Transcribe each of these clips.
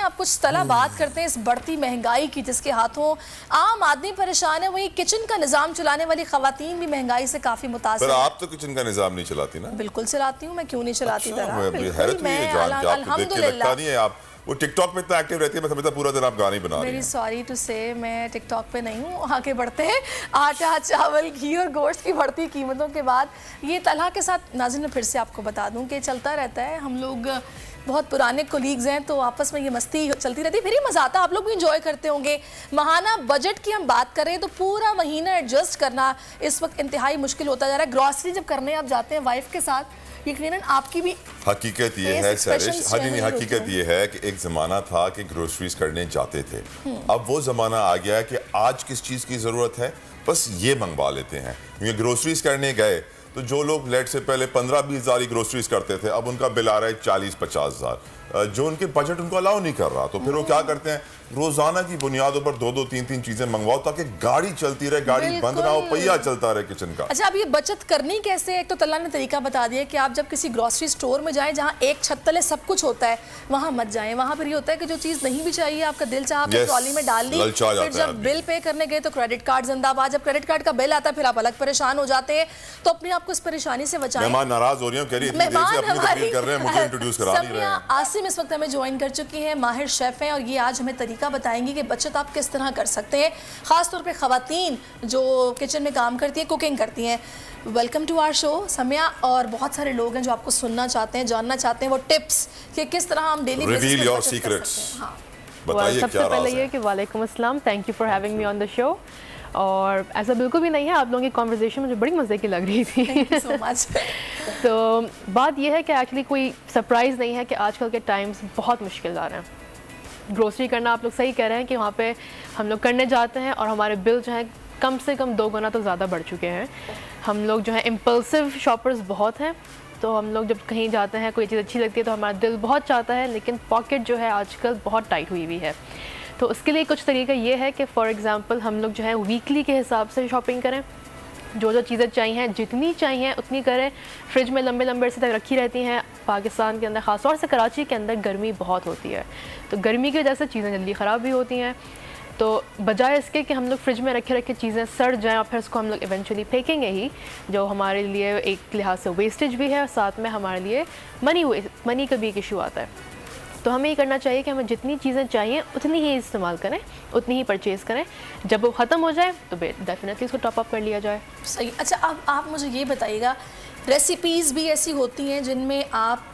आप कुछ तला बात करते हैं इस बढ़ती महंगाई की, जिसके हाथों आम आदमी परेशान है। वही किचन का निजाम चलाने वाली खवातीन भी महंगाई से काफी मुतासिर। पर आप तो किचन का निजाम नहीं चलाती ना? बिल्कुल चलाती हूँ, मैं क्यों नहीं चलाती। अल्हम्दुलिल्लाह। वो टिकटॉक पे इतना एक्टिव रहती है, मैं समझता पूरा दिन आप गाने बना रही हैं। मेरी सॉरी टू से, मैं टिकटॉक पे नहीं हूँ। आगे बढ़ते हैं। आटा, चावल, घी और गोश्त की बढ़ती कीमतों के बाद ये तलहा के साथ नाज़रीन मैं फिर से आपको बता दूँ कि चलता रहता है। हम लोग बहुत पुराने कोलीग्स हैं तो आपस में ये मस्ती चलती रहती है, फिर ही मज़ा आता है। आप लोग भी इंजॉय करते होंगे। माहाना बजट की हम बात करें तो पूरा महीना एडजस्ट करना इस वक्त इंतहाई मुश्किल होता जा रहा है। ग्रॉसरी जब करने आप जाते हैं वाइफ के साथ, यकीनन आपकी भी हकीकत ये है सरिश, हकीकत ये है कि एक ज़माना था कि ग्रोसरीज करने जाते थे। अब वो ज़माना आ गया है कि आज किस चीज़ की ज़रूरत है बस ये मंगवा लेते हैं। क्योंकि ग्रोसरीज करने गए तो जो लोग लेट से पहले 15-20 हज़ार की ग्रोसरीज करते थे, अब उनका बिल आ रहा है 40-50 हज़ार, जो उनके बजट उनको अलाउ नहीं कर रहा। तो फिर वो क्या करते हैं, रोजाना की बुनियादों पर 2-2, 3-3 चीजें मंगवाओ ताकि गाड़ी चलती रहे, गाड़ी बंद ना हो, पहिया चलता रहे किचन का। अच्छा, अब ये बचत करनी कैसे? एक तो तल्ला ने तरीका बता दिया कि आप जब किसी ग्रोसरी स्टोर में जाएं जहां एक छत तले सब कुछ होता है, वहां मत जाएं। वहां पर ये होता है कि जो चीज नहीं भी चाहिए, आपका दिल चाहा आपने ट्रॉली में डाल ली, फिर जब बिल पे करने गए तो क्रेडिट कार्ड जिंदाबाद। जब क्रेडिट कार्ड का बिल आता है फिर आप अलग परेशान हो जाते हैं। तो अपने आप को इस परेशानी से बचाएं। मेहमान नाराज हो रही हैं, कह रही है अपनी तकरीर कर रहे हैं, मुझे इंट्रोड्यूस करा नहीं रहे हैं। आसिम इस वक्त हमें ज्वाइन कर चुकी हैं, माहिर शेफ हैं, और ये आज हमें तरीका बताएंगी कि बचत आप किस तरह कर सकते हैं, खासतौर पे खवातीन जो किचन में काम करती हैं, कुकिंग करती हैं। Welcome to our show Samaya. और बहुत सारे लोग हैं जो आपको सुनना चाहते हैं, जानना चाहते हैं वो टिप्स कि किस तरह हम डेली रिवील योर सीक्रेट्स। बताइए सबसे पहले ये कि वालेकुम अस्सलाम, thank you for having me on the show. और ऐसा बिल्कुल भी नहीं है, आप लोगों की कॉन्वर्सेशन मुझे बड़ी मज़े की लग रही थी। Thank you so much. तो बात यह है कि एक्चुअली कोई सरप्राइज़ नहीं है कि आजकल के टाइम्स बहुत मुश्किल आ रहे हैं। ग्रोसरी करना आप लोग सही कह रहे हैं कि वहाँ पे हम लोग करने जाते हैं और हमारे बिल जो है कम से कम 2 गुना तो ज़्यादा बढ़ चुके हैं। हम लोग जो है इम्पल्सिव शॉपर्स बहुत हैं, तो हम लोग जब कहीं जाते हैं कोई चीज़ अच्छी लगती है तो हमारा दिल बहुत चाहता है, लेकिन पॉकेट जो है आजकल बहुत टाइट हुई हुई है। तो उसके लिए कुछ तरीका ये है कि फ़ॉर एग्ज़ाम्पल हम लोग जो है वीकली के हिसाब से शॉपिंग करें। जो चीज़ें चाहिए जितनी चाहिए उतनी करें। फ्रिज में लंबे लंबे अरसे तक रखी रहती हैं। पाकिस्तान के अंदर ख़ासतौर से कराची के अंदर गर्मी बहुत होती है, तो गर्मी की वजह से चीज़ें जल्दी ख़राब भी होती हैं। तो बजाय इसके कि हम लोग फ्रिज में रखे रखे चीज़ें सड़ जाएं और फिर उसको हम लोग इवेंचुअली फेंकेंगे ही, जो हमारे लिए एक लिहाज से वेस्टेज भी है और साथ में हमारे लिए मनी का भी एक इशू आता है। तो हमें ये करना चाहिए कि हमें जितनी चीज़ें चाहिए उतनी ही इस्तेमाल करें, उतनी ही परचेज़ करें। जब वो ख़त्म हो जाए तो डेफिनेटली इसको टॉप अप कर लिया जाए। सही। अच्छा, अब आप मुझे ये बताइएगा, रेसिपीज़ भी ऐसी होती हैं जिनमें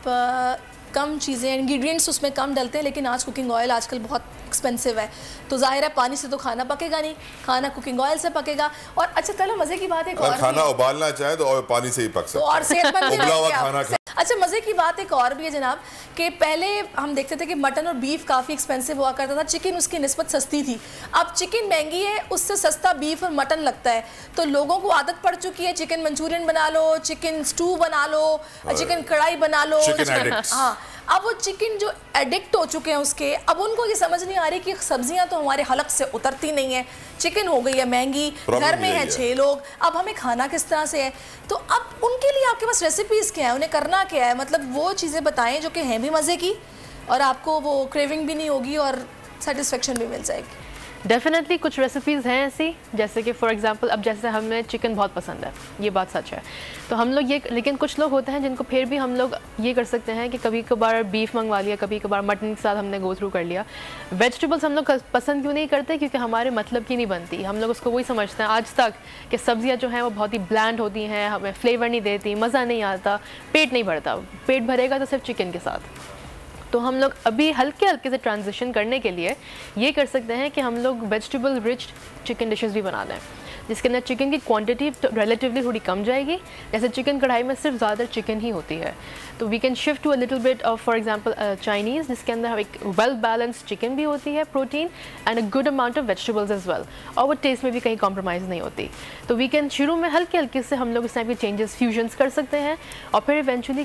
आप कम चीज़ें, इंग्रेडिएंट्स उसमें कम डलते हैं, लेकिन आज कुकिंग ऑयल आजकल बहुत एक्सपेंसिव है, तो जाहिर है पानी से तो खाना पकेगा नहीं, खाना कुकिंग ऑयल से पकेगा। और अच्छा चलो मज़े की बात है, खाना उबालना चाहे तो पानी से ही पक सकता है, और सेहतमंद उबला हुआ खाना। अच्छा, मज़े की बात एक और भी है जनाब कि पहले हम देखते थे कि मटन और बीफ काफ़ी एक्सपेंसिव हुआ करता था, चिकन उसकी निस्बत सस्ती थी। अब चिकन महंगी है, उससे सस्ता बीफ और मटन लगता है, तो लोगों को आदत पड़ चुकी है चिकन मंचूरियन बना लो, चिकन स्टू बना लो, चिकन कढ़ाई बना लो। हाँ, अब वो चिकन जो एडिक्ट हो चुके हैं उसके, अब उनको ये समझ नहीं आ रही कि सब्जियां तो हमारे हलक से उतरती नहीं है, चिकन हो गई है महंगी, घर में है 6 लोग, अब हमें खाना किस तरह से है। तो अब उनके लिए आपके पास रेसिपीज़ क्या है, उन्हें करना क्या है? मतलब वो चीज़ें बताएं जो कि हैं भी मज़े की और आपको वो क्रेविंग भी नहीं होगी और सेटिस्फेक्शन भी मिल जाएगी। डेफिनेटली कुछ रेसिपीज़ हैं ऐसी, जैसे कि फ़ॉर एग्जांपल अब जैसे हमें चिकन बहुत पसंद है, ये बात सच है, तो हम लोग ये, लेकिन कुछ लोग होते हैं जिनको फिर भी हम लोग ये कर सकते हैं कि कभी कभार बीफ मंगवा लिया, कभी कभार मटन के साथ हमने गो थ्रू कर लिया। वेजिटेबल्स हम लोग पसंद क्यों नहीं करते? क्योंकि हमारे मतलब की नहीं बनती। हम लोग उसको वही समझते हैं आज तक कि सब्जियाँ जो हैं वो बहुत ही ब्लैंड होती हैं, हमें फ्लेवर नहीं देती, मज़ा नहीं आता, पेट नहीं भरता। पेट भरेगा तो सिर्फ चिकन के साथ। तो हम लोग अभी हल्के हल्के से ट्रांजिशन करने के लिए ये कर सकते हैं कि हम लोग वेजिटेबल रिच चिकन डिशेस भी बना लें, जिसके अंदर चिकन की क्वांटिटी रिलेटिवली थोड़ी कम जाएगी। जैसे चिकन कढ़ाई में सिर्फ ज़्यादा चिकन ही होती है, तो we can shift to a little bit of for example Chinese, जिसके अंदर एक वेल बैलेंस्ड चिकन भी होती है, protein and a good amount of vegetables as well, और वो टेस्ट में भी कहीं कॉम्प्रोमाइज़ नहीं होती। तो वी कैन शुरू में हल्के हल्के से हम लोग इस टाइप के चेंजेस फ्यूजन्स कर सकते हैं, और फिर इवेंचुअली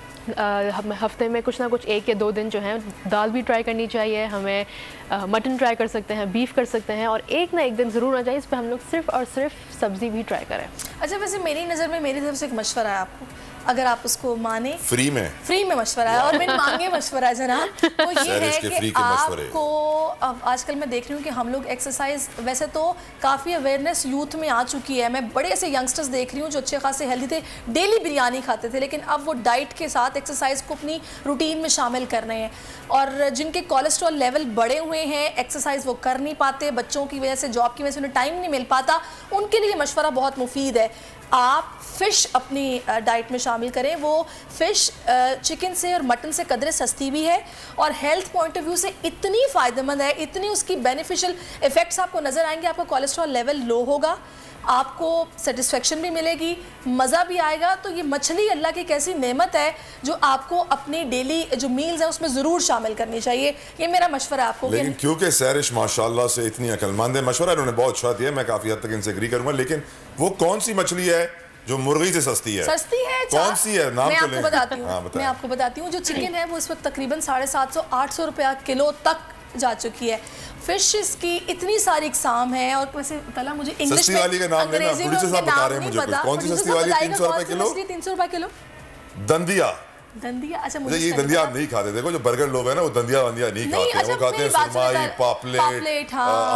हम हफ्ते में कुछ ना कुछ 1 या 2 दिन जो है दाल भी ट्राई करनी चाहिए, हमें मटन ट्राई कर सकते हैं, बीफ कर सकते हैं, और एक ना एक दिन ज़रूर होना चाहिए इस पर हम लोग सिर्फ और सिर्फ सब्ज़ी भी ट्राई करें। अच्छा, वैसे मेरी नज़र में मेरी तरफ से एक मशवरा है आपको अगर आप उसको माने। फ्री में मशवरा है और बिन मांगे मशवरा है जनाब। तो ये है कि आपको आजकल मैं देख रही हूँ कि हम लोग एक्सरसाइज, वैसे तो काफ़ी अवेयरनेस यूथ में आ चुकी है, मैं बड़े ऐसे यंगस्टर्स देख रही हूँ जो अच्छे खासे हेल्दी थे, डेली बिरयानी खाते थे, लेकिन अब वो डाइट के साथ एक्सरसाइज को अपनी रूटीन में शामिल कर रहे हैं। और जिनके कोलेस्ट्रॉल लेवल बढ़े हुए हैं, एक्सरसाइज वो कर नहीं पाते, बच्चों की वजह से, जॉब की वजह से उन्हें टाइम नहीं मिल पाता, उनके लिए मशवरा बहुत मुफीद है। आप फ़िश अपनी डाइट में शामिल करें। वो फ़िश चिकन से और मटन से कदरे सस्ती भी है और हेल्थ पॉइंट ऑफ व्यू से इतनी फ़ायदेमंद है, इतनी उसकी बेनिफिशियल इफ़ेक्ट्स आपको नज़र आएंगे। आपका कोलेस्ट्रॉल लेवल लो होगा, आपको सेटिस्फेक्शन भी मिलेगी, मज़ा भी आएगा। तो ये मछली अल्लाह की एक ऐसी नेमत है जो आपको अपनी डेली जो मील्स है उसमें ज़रूर शामिल करनी चाहिए। ये मेरा मशवरा है आपको। लेकिन क्योंकि सैरिश माशाल्लाह से इतनी अक्लमंद है, मशवरा इन्होंने बहुत अच्छा दिया, मैं काफ़ी हद तक इनसे एग्री करूँगा। लेकिन वो कौन सी मछली है जो मुर्गी से सस्ती है? कौन सी है? नाम मैं तो आपको बताती हूँ। मैं आपको बताती हूँ, जो चिकन है वो इस वक्त तकरीबन 750-800 रुपया किलो तक जा चुकी है। फिशेस की इतनी सारी इकसाम है और वैसे तला मुझे इंग्लिश में, वाली का नाम लेना, प्रोड्यूसर साहब बता रहे हैं मुझे कुछ। कौन सी सस्ती वाली? 300 रुपए किलो। 300 रुपए किलो दंदिया। अच्छा, मुझे ये दंदिया आप नहीं खाते। देखो जो बर्गर लोग हैं ना, वो दंदिया नहीं खाते, वो खाते हैं सुरमाई, पापलेट,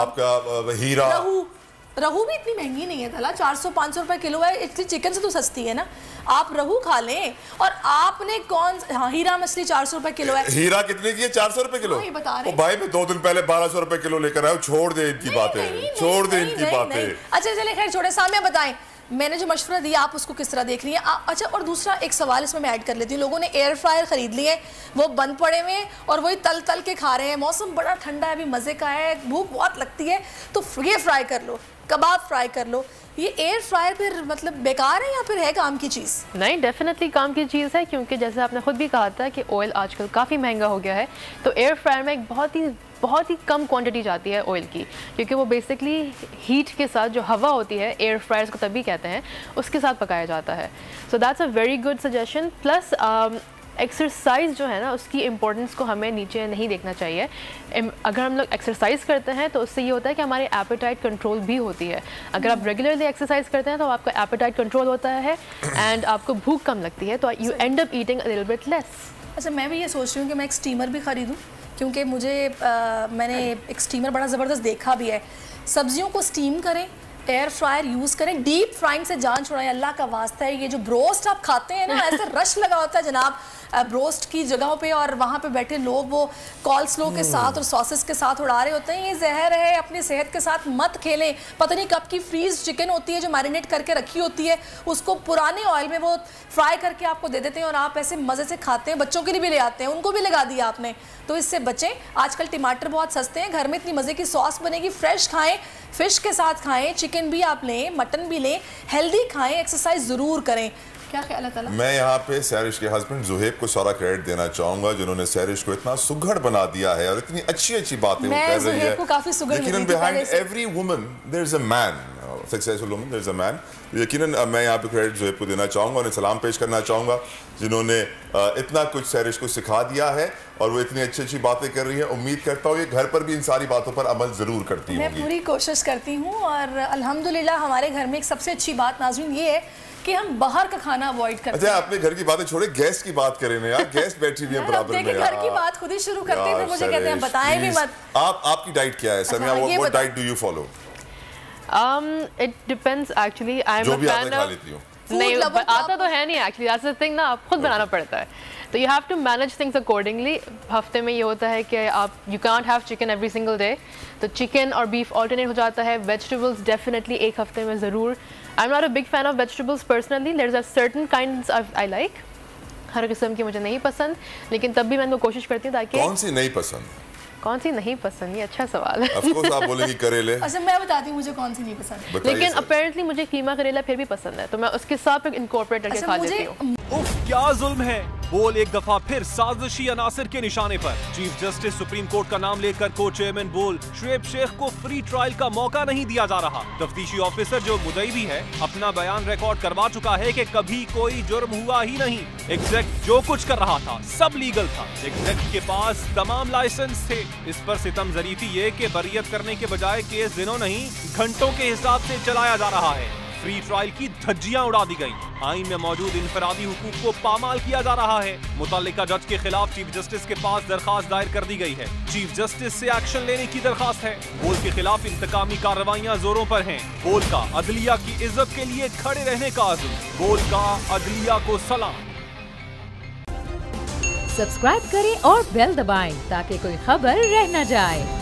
आपका हीरा। रहू भी इतनी महंगी नहीं है तला, 400-500 रुपए किलो है, इसलिए चिकन से तो सस्ती है ना। आप रहू खा लें। और आपने हीरा मछली 400 रुपए किलो है। हीरा कितने की है? 400 रुपए किलो। भाई मैं 2 दिन पहले 1200 रुपए किलो लेकर आया। छोड़ दे इनकी बातें, छोड़ दे इनकी बातें। अच्छा चले खैर छोड़े, सामने बताएं मैंने जो मशवरा दिया आप उसको किस तरह देख रही हैं? अच्छा, और दूसरा एक सवाल इसमें मैं ऐड कर लेती हूँ। लोगों ने एयर फ्रायर ख़रीद लिए, वो बंद पड़े हुए हैं और वही तल तल के खा रहे हैं। मौसम बड़ा ठंडा है, अभी मज़े का है, भूख बहुत लगती है, तो ये फ्राई कर लो, कबाब फ्राई कर लो। ये एयर फ्रायर फिर मतलब बेकार है या फिर है काम की चीज़? नहीं, डेफिनेटली काम की चीज़ है, क्योंकि जैसे आपने खुद भी कहा था कि ऑयल आजकल काफ़ी महंगा हो गया है। तो एयर फ्रायर में एक बहुत ही कम क्वांटिटी जाती है ऑयल की, क्योंकि वो बेसिकली हीट के साथ, जो हवा होती है, एयर फ्रायर्स को तभी कहते हैं, उसके साथ पकाया जाता है। So that's a very good suggestion. Plus exercise जो है ना, उसकी इम्पोर्टेंस को हमें नीचे नहीं देखना चाहिए। अगर हम लोग एक्सरसाइज करते हैं तो उससे ये होता है कि हमारी एपेटाइट कंट्रोल भी होती है। अगर आप रेगुलरली एक्सरसाइज करते हैं तो आपका एपेटाइट कंट्रोल होता है एंड आपको भूख कम लगती है, तो you end up eating a little bit less. अच्छा, मैं भी ये सोच रही हूँ कि मैं एक स्टीमर भी ख़रीदूँ, क्योंकि मुझे मैंने एक स्टीमर बड़ा ज़बरदस्त देखा भी है। सब्जियों को स्टीम करें, एयर फ्रायर यूज़ करें, डीप फ्राइंग से जान छुड़ाएं। अल्लाह का वास्ता है, ये जो ब्रोस्ट आप खाते हैं ना, ऐसा रश लगा होता है जनाब ब्रोस्ट की जगहों पे, और वहाँ पे बैठे लोग वो कॉल्स्लो के साथ और सॉसेस के साथ उड़ा रहे होते हैं। ये जहर है, अपनी सेहत के साथ मत खेलें। पता नहीं कब की फ्रीज चिकन होती है जो मैरिनेट करके रखी होती है, उसको पुराने ऑयल में वो फ्राई करके आपको दे देते हैं और आप ऐसे मज़े से खाते हैं। बच्चों के लिए भी ले आते हैं, उनको भी लगा दिया आपने, तो इससे बचें। आजकल टमाटर बहुत सस्ते हैं, घर में इतनी मज़े की सॉस बनेगी। फ्रेश खाएं, फ़िश के साथ खाएं, चिकन भी आप लें, मटन भी लें, हेल्दी खाएं, एक्सरसाइज ज़रूर करें। क्या ख्याल है तला? मैं यहाँ पे सैरिश के हस्बैंड जुहेब को सारा क्रेडिट देना चाहूँगा, जिन्होंने सैरिश को इतना सुघड़ बना दिया है और इतनी अच्छी बातें वो कर रही है। लेकिन behind every woman there is a man, successful woman there is a man. यकीनन मैं यहाँ पे क्रेडिट जुहेब को देना चाहूँगा, उन्हें सलाम पेश करना चाहूँगा, जिन्होंने इतना कुछ सैरिश को सिखा दिया है और वो इतनी अच्छी बातें कर रही है। उम्मीद करता हूँ ये घर पर भी इन सारी बातों पर अमल ज़रूर करती होंगी। मैं पूरी कोशिश करती हूँ और अल्हम्दुलिल्लाह हमारे घर में एक सबसे अच्छी बात नाज़रीन ये है कि हम बाहर का खाना अवॉइड करते हैं। अच्छा, अपने घर की बातें छोड़े, गेस्ट की बात करें ना यार, गेस्ट बैठी हुई है बराबर में। घर की बात खुद ही शुरू करते हैं, फिर मुझे कहते हैं बताएं भी मत। आपकी डाइट क्या है sir? What diet do you follow? It depends actually. I am a fan of, नहीं आता तो है नहीं एक्चुअली, दैट्स द थिंग ना, आप खुद बनाना पड़ता है, तो you have to manage things accordingly. हफ्ते में ये होता है कि आप you can't have chicken every single day, तो चिकन और बीफ ऑल्टरनेट हो जाता है। वेजिटेबल्स डेफिनेटली एक हफ्ते में ज़रूर। I am not a big fan of vegetables personally, there is certain kinds I like, हर किस्म की मुझे नहीं पसंद, लेकिन तब भी मैं उनको कोशिश करती हूँ ताकि। कौन सी नहीं पसंद? कौन सी नहीं पसंद, ये अच्छा सवाल है। Of course आप बोलेंगी करेले। अच्छा, मैं बताती हूँ मुझे कौन सी नहीं पसंद, लेकिन अपेरेंटली मुझे कीमा करेला फिर भी पसंद है, तो मैं उसके साथ इनकॉर्पोरेट करके खा लेती हूँ। उफ, क्या जुल्म है। बोल एक दफा फिर साजिशी अनासिर के निशाने पर। चीफ जस्टिस सुप्रीम कोर्ट का नाम लेकर को चेयरमैन बोल शुएब शेख को फ्री ट्रायल का मौका नहीं दिया जा रहा। तफ्तीशी ऑफिसर जो मुदई भी है, अपना बयान रिकॉर्ड करवा चुका है कि कभी कोई जुर्म हुआ ही नहीं। एग्जैक्ट जो कुछ कर रहा था सब लीगल था। एग्जैक्ट के पास तमाम लाइसेंस थे। इस पर सितम जरीफी ये कि बरियत करने के बजाय केस दिनों नहीं घंटों के हिसाब से चलाया जा रहा है। फ्री ट्रायल की धज्जियां उड़ा दी गई। आईन में मौजूद इनफरादी हुकूक को पामाल किया जा रहा है। मुतल्लिका जज के खिलाफ चीफ जस्टिस के पास दरखास्त दायर कर दी गई है। चीफ जस्टिस से एक्शन लेने की दरखास्त है। बोल के खिलाफ इंतकामी कार्रवाइयां जोरों पर हैं। बोल का अदलिया की इज्जत के लिए खड़े रहने का अज़्म। बोल का अदलिया को सलाम। सब्सक्राइब करें और बेल दबाएं ताकि कोई खबर रह न जाए।